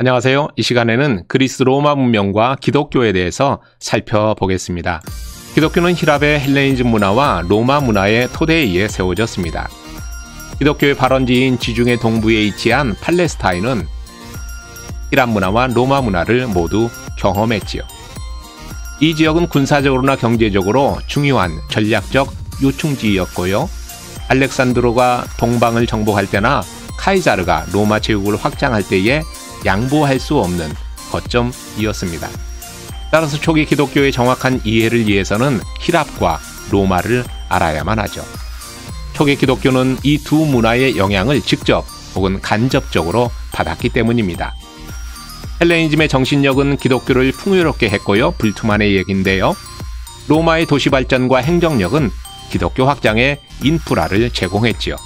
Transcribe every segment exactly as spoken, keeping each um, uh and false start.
안녕하세요. 이 시간에는 그리스 로마 문명과 기독교에 대해서 살펴보겠습니다. 기독교는 히랍의 헬레니즘 문화와 로마 문화의 토대에 의해 세워졌습니다. 기독교의 발원지인 지중해 동부에 위치한 팔레스타인은 히랍 문화와 로마 문화를 모두 경험했지요. 이 지역은 군사적으로나 경제적으로 중요한 전략적 요충지였고요. 알렉산드로가 동방을 정복할 때나 카이사르가 로마 제국을 확장할 때에 양보할 수 없는 거점이었습니다. 따라서 초기 기독교의 정확한 이해를 위해서는 히랍과 로마를 알아야만 하죠. 초기 기독교는 이 두 문화의 영향을 직접 혹은 간접적으로 받았기 때문입니다. 헬레니즘의 정신력은 기독교를 풍요롭게 했고요. 불투만의 얘기인데요. 로마의 도시 발전과 행정력은 기독교 확장에 인프라를 제공했지요.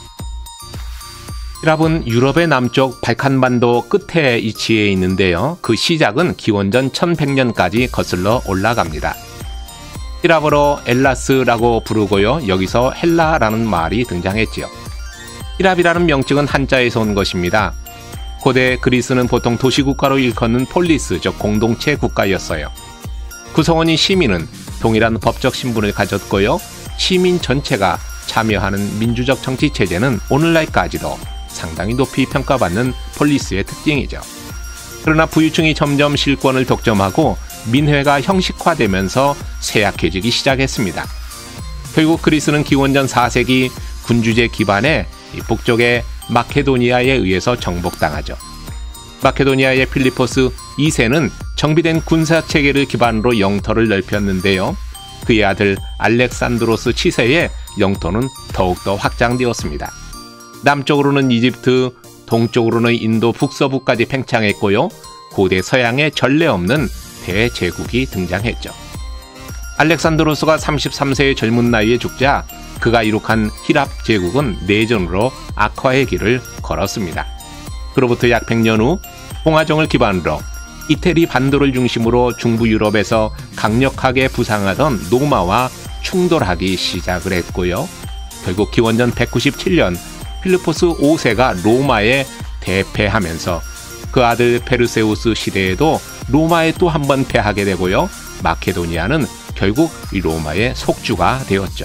히랍은 유럽의 남쪽 발칸반도 끝에 위치해 있는데요. 그 시작은 기원전 천백 년까지 거슬러 올라갑니다. 히랍어로 엘라스라고 부르고요. 여기서 헬라라는 말이 등장했지요. 히랍이라는 명칭은 한자에서 온 것입니다. 고대 그리스는 보통 도시국가로 일컫는 폴리스, 즉 공동체 국가였어요. 구성원인 시민은 동일한 법적 신분을 가졌고요. 시민 전체가 참여하는 민주적 정치체제는 오늘날까지도 상당히 높이 평가받는 폴리스의 특징이죠. 그러나 부유층이 점점 실권을 독점하고 민회가 형식화되면서 쇠약해지기 시작했습니다. 결국 그리스는 기원전 사 세기 군주제 기반의 북쪽의 마케도니아에 의해서 정복당하죠. 마케도니아의 필리포스 이 세는 정비된 군사체계를 기반으로 영토를 넓혔는데요. 그의 아들 알렉산드로스 칠 세의 영토는 더욱더 확장되었습니다. 남쪽으로는 이집트, 동쪽으로는 인도 북서부까지 팽창했고요. 고대 서양의 전례 없는 대제국이 등장했죠. 알렉산드로스가 삼십삼 세의 젊은 나이에 죽자 그가 이룩한 히랍 제국은 내전으로 악화의 길을 걸었습니다. 그로부터 약 백 년 후 봉화정을 기반으로 이태리 반도를 중심으로 중부 유럽에서 강력하게 부상하던 로마와 충돌하기 시작을 했고요. 결국 기원전 백구십칠 년 필리포스 오 세가 로마에 대패하면서 그 아들 페르세우스 시대에도 로마에 또 한 번 패하게 되고요. 마케도니아는 결국 이 로마의 속주가 되었죠.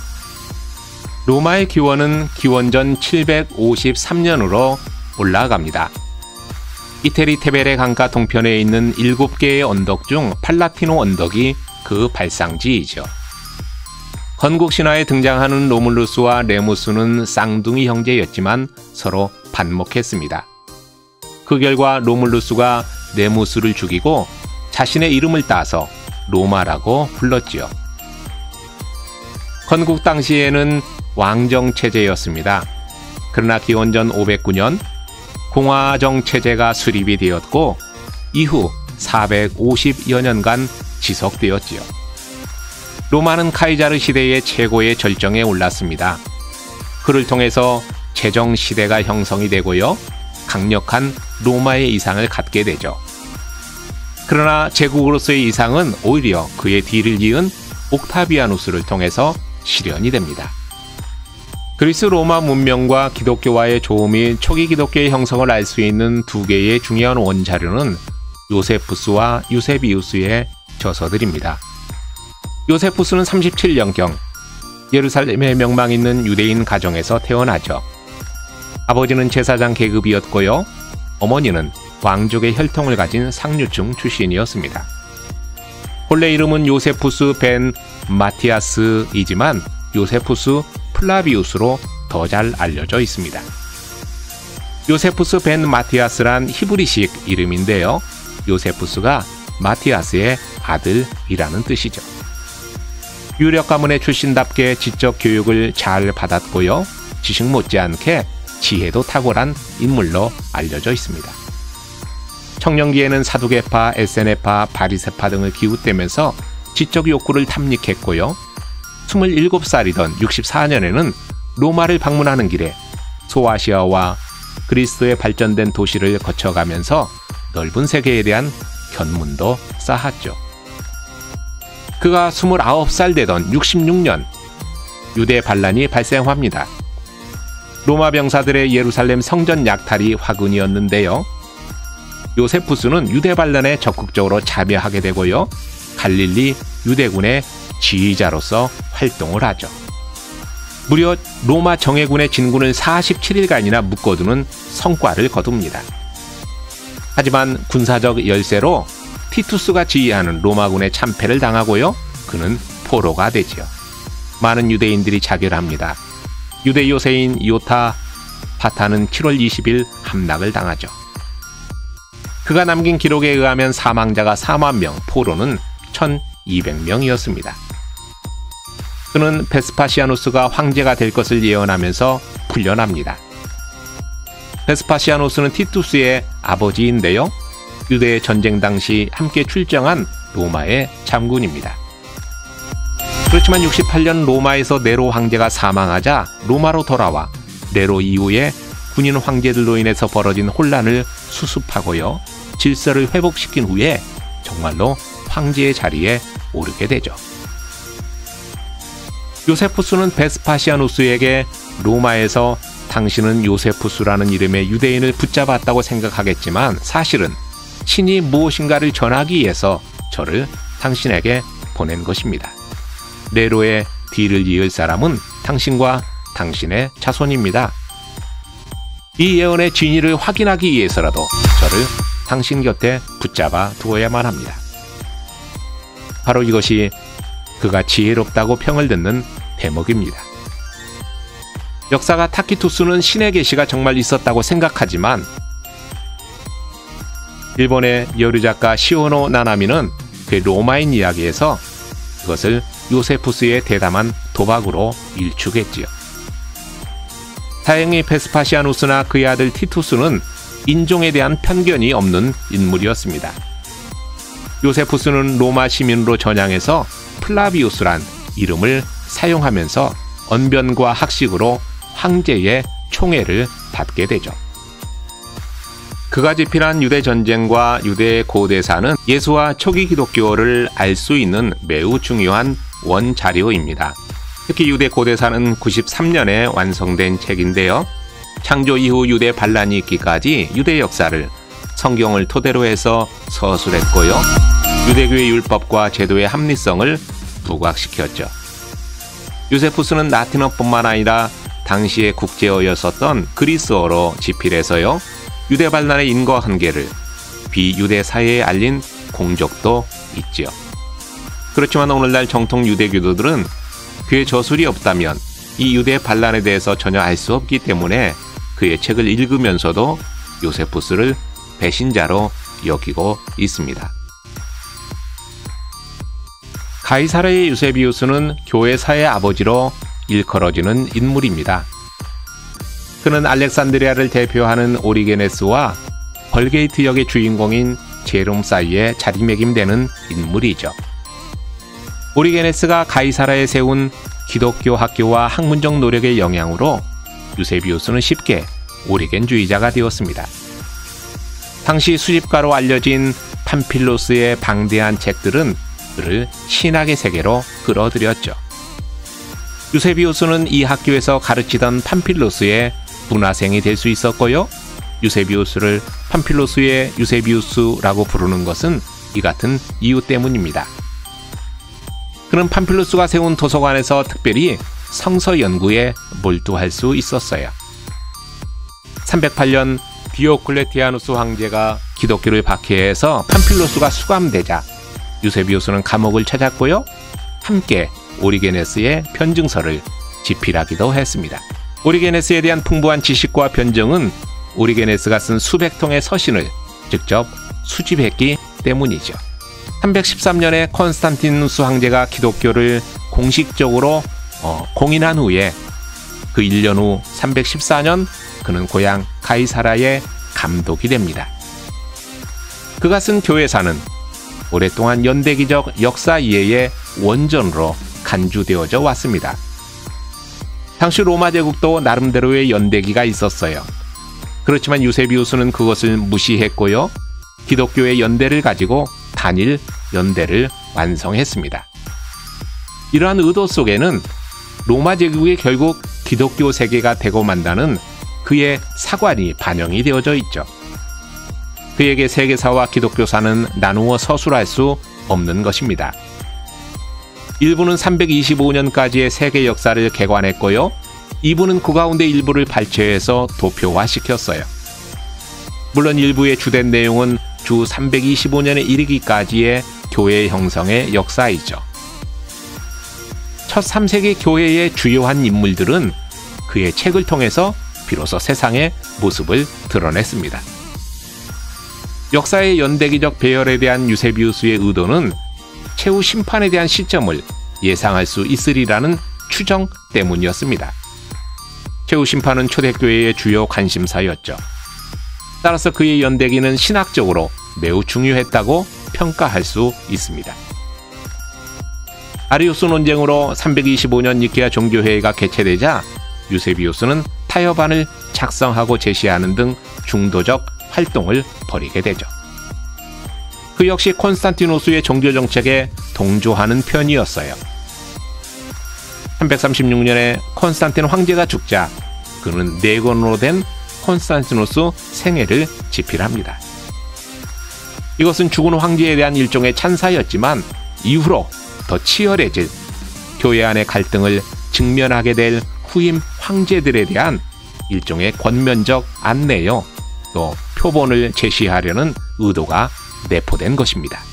로마의 기원은 기원전 칠백오십삼 년으로 올라갑니다. 이태리 테베레 강가 동편에 있는 일곱 개의 언덕 중 팔라티노 언덕이 그 발상지이죠. 건국 신화에 등장하는 로물루스와 레무스는 쌍둥이 형제였지만 서로 반목했습니다. 그 결과 로물루스가 레무스를 죽이고 자신의 이름을 따서 로마라고 불렀지요. 건국 당시에는 왕정 체제였습니다. 그러나 기원전 오백구 년 공화정 체제가 수립이 되었고 이후 사백오십여 년간 지속되었지요. 로마는 카이자르 시대의 최고의 절정에 올랐습니다. 그를 통해서 제정 시대가 형성이 되고요. 강력한 로마의 이상을 갖게 되죠. 그러나 제국으로서의 이상은 오히려 그의 뒤를 이은 옥타비아누스를 통해서 실현이 됩니다. 그리스 로마 문명과 기독교와의 조음이 초기 기독교의 형성을 알 수 있는 두 개의 중요한 원자료는 요세푸스와 유세비우스의 저서들입니다. 요세푸스는 삼십칠 년경 예루살렘에 명망 있는 유대인 가정에서 태어나죠. 아버지는 제사장 계급이었고요. 어머니는 왕족의 혈통을 가진 상류층 출신이었습니다. 본래 이름은 요세푸스 벤 마티아스이지만 요세푸스 플라비우스로 더 잘 알려져 있습니다. 요세푸스 벤 마티아스란 히브리식 이름인데요. 요세푸스가 마티아스의 아들이라는 뜻이죠. 유력 가문의 출신답게 지적 교육을 잘 받았고요. 지식 못지않게 지혜도 탁월한 인물로 알려져 있습니다. 청년기에는 사두개파, 에세네파, 바리새파 등을 기웃대면서 지적 욕구를 탐닉했고요. 스물일곱 살이던 육십사 년에는 로마를 방문하는 길에 소아시아와 그리스도의 발전된 도시를 거쳐가면서 넓은 세계에 대한 견문도 쌓았죠. 그가 스물아홉 살 되던 육십육 년 유대 반란이 발생합니다. 로마 병사들의 예루살렘 성전 약탈이 화근이었는데요. 요세푸스는 유대 반란에 적극적으로 참여하게 되고요. 갈릴리 유대군의 지휘자로서 활동을 하죠. 무려 로마 정예군의 진군을 사십칠 일간이나 묶어두는 성과를 거둡니다. 하지만 군사적 열세로 티투스가 지휘하는 로마군의 참패를 당하고요. 그는 포로가 되지요. 많은 유대인들이 자결합니다. 유대 요새인 요타 파타는 칠월 이십일 함락을 당하죠. 그가 남긴 기록에 의하면 사망자가 사만 명, 포로는 천이백 명이었습니다. 그는 베스파시아누스가 황제가 될 것을 예언하면서 풀려납니다. 베스파시아누스는 티투스의 아버지인데요. 유대 전쟁 당시 함께 출정한 로마의 장군입니다. 그렇지만 육십팔 년 로마에서 네로 황제가 사망하자 로마로 돌아와 네로 이후에 군인 황제들로 인해서 벌어진 혼란을 수습하고요. 질서를 회복시킨 후에 정말로 황제의 자리에 오르게 되죠. 요세푸스는 베스파시아누스에게 로마에서 당신은 요세푸스라는 이름의 유대인을 붙잡았다고 생각하겠지만 사실은 신이 무엇인가를 전하기 위해서 저를 당신에게 보낸 것입니다. 네로의 뒤를 이을 사람은 당신과 당신의 자손입니다. 이 예언의 진위를 확인하기 위해서라도 저를 당신 곁에 붙잡아 두어야만 합니다. 바로 이것이 그가 지혜롭다고 평을 듣는 대목입니다. 역사가 타키투스는 신의 계시가 정말 있었다고 생각하지만 일본의 여류 작가 시오노 나나미는 그 로마인 이야기에서 그것을 요세푸스의 대담한 도박으로 일축했지요. 다행히 베스파시아누스나 그의 아들 티투스는 인종에 대한 편견이 없는 인물이었습니다. 요세푸스는 로마 시민으로 전향해서 플라비우스란 이름을 사용하면서 언변과 학식으로 황제의 총애를 받게 되죠. 그가 집필한 유대 전쟁과 유대 고대사는 예수와 초기 기독교를 알 수 있는 매우 중요한 원자료입니다. 특히 유대 고대사는 구십삼 년에 완성된 책인데요. 창조 이후 유대 반란이 있기까지 유대 역사를 성경을 토대로 해서 서술했고요. 유대교의 율법과 제도의 합리성을 부각시켰죠. 요세푸스는 라틴어뿐만 아니라 당시의 국제어였었던 그리스어로 집필해서요. 유대 반란의 인과 한계를 비유대 사회에 알린 공적도 있지요. 그렇지만 오늘날 정통 유대교도들은 그의 저술이 없다면 이 유대 반란에 대해서 전혀 알 수 없기 때문에 그의 책을 읽으면서도 요세푸스를 배신자로 여기고 있습니다. 가이사랴의 유세비우스는 교회사의 아버지로 일컬어지는 인물입니다. 그는 알렉산드리아를 대표하는 오리게네스와 벌게이트 역의 주인공인 제롬 사이에 자리매김되는 인물이죠. 오리게네스가 가이사랴에 세운 기독교 학교와 학문적 노력의 영향으로 유세비우스는 쉽게 오리겐주의자가 되었습니다. 당시 수집가로 알려진 팜필로스의 방대한 책들은 그를 신학의 세계로 끌어들였죠. 유세비우스는 이 학교에서 가르치던 팜필로스의 문화생이 될 수 있었고요. 유세비우스를 팜필로스의 유세비우스라고 부르는 것은 이 같은 이유 때문입니다. 그는 팜필로스가 세운 도서관에서 특별히 성서 연구에 몰두할 수 있었어요. 삼백팔 년 디오클레티아누스 황제가 기독교를 박해해서 팜필로스가 수감되자 유세비우스는 감옥을 찾았고요. 함께 오리게네스의 편증서를 집필하기도 했습니다. 오리게네스에 대한 풍부한 지식과 변증은 오리게네스가 쓴 수백 통의 서신을 직접 수집했기 때문이죠. 삼백십삼 년에 콘스탄티누스 황제가 기독교를 공식적으로 어, 공인한 후에 그 일 년 후 삼백십사 년 그는 고향 가이사랴의 감독이 됩니다. 그가 쓴 교회사는 오랫동안 연대기적 역사 이해의 원전으로 간주되어져 왔습니다. 당시 로마 제국도 나름대로의 연대기가 있었어요. 그렇지만 유세비우스는 그것을 무시했고요. 기독교의 연대를 가지고 단일 연대를 완성했습니다. 이러한 의도 속에는 로마 제국이 결국 기독교 세계가 되고 만다는 그의 사관이 반영이 되어져 있죠. 그에게 세계사와 기독교사는 나누어 서술할 수 없는 것입니다. 일부는 삼백이십오 년까지의 세계 역사를 개관했고요. 이부는 그 가운데 일부를 발췌해서 도표화시켰어요. 물론 일부의 주된 내용은 주 삼백이십오 년에 이르기까지의 교회 형성의 역사이죠. 첫 삼 세기 교회의 주요한 인물들은 그의 책을 통해서 비로소 세상의 모습을 드러냈습니다. 역사의 연대기적 배열에 대한 유세비우스의 의도는 최후 심판에 대한 시점을 예상할 수 있으리라는 추정 때문이었습니다. 최후 심판은 초대교회의 주요 관심사였죠. 따라서 그의 연대기는 신학적으로 매우 중요했다고 평가할 수 있습니다. 아리우스 논쟁으로 삼백이십오 년 니케아 종교회의가 개최되자 유세비우스는 타협안을 작성하고 제시하는 등 중도적 활동을 벌이게 되죠. 그 역시 콘스탄티노스의 종교정책에 동조하는 편이었어요. 삼백삼십육 년에 콘스탄틴 황제가 죽자 그는 네 권으로 된 콘스탄티노스 생애를 집필합니다. 이것은 죽은 황제에 대한 일종의 찬사였지만 이후로 더 치열해질 교회 안의 갈등을 직면하게 될 후임 황제들에 대한 일종의 권면적 안내요, 또 표본을 제시하려는 의도가 내포된 것입니다.